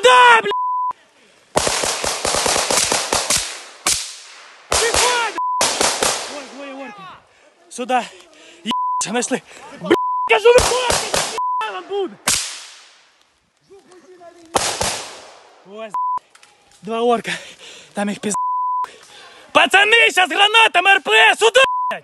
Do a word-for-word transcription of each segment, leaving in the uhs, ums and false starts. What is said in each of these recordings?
Сюда, блядь! Выходи! Ой, двое орки. Сюда. Ебать, нашли. Блядь, кажу, выходи! Вам буду. Ой, два орка. Там их пизда. Пацаны, сейчас гранатом РП! Сюда, блядь!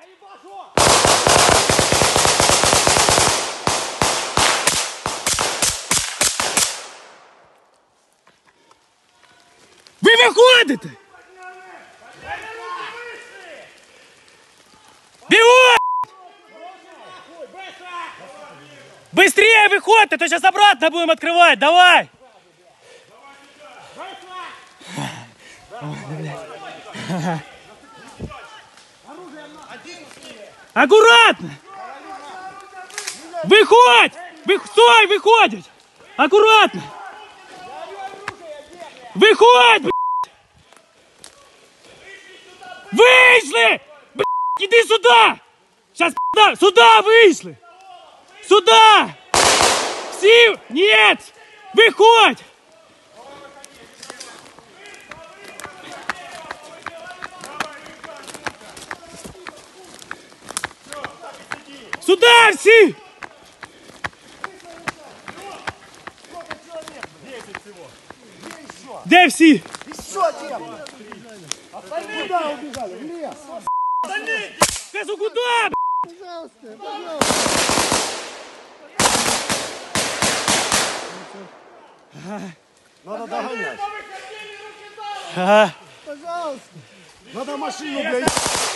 Ви виходите! Бегом! Быстрее выходите, то сейчас обратно будем открывать, давай! Аккуратно! Выходь! Вы... Стой, выходит! Аккуратно! Выходь, блядь! Вышли! Блядь, иди сюда! Сейчас, сюда, сюда вышли! Сюда! Все! Нет! Выходь! Сюда все! Где все? Еще один! Остальные куда убежали? В лес! Остальные! Скажу, куда? Пожалуйста, пожалуйста! Надо догонять. Ага. Пожалуйста! Надо машину, блядь!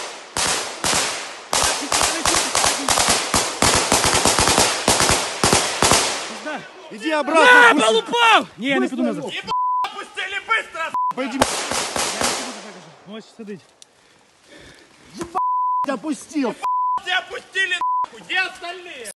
Иди обратно! А, пал упал! Не, я не піду назад. Опустили быстро! Пойди, Можеш сидіти. опустил! Все опустили нахуй! Где остальные?